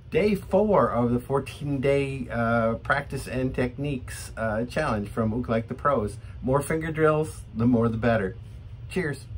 day 4 of the 14-day practice and techniques challenge from Ook Like the Pros. More finger drills, the more the better. Cheers.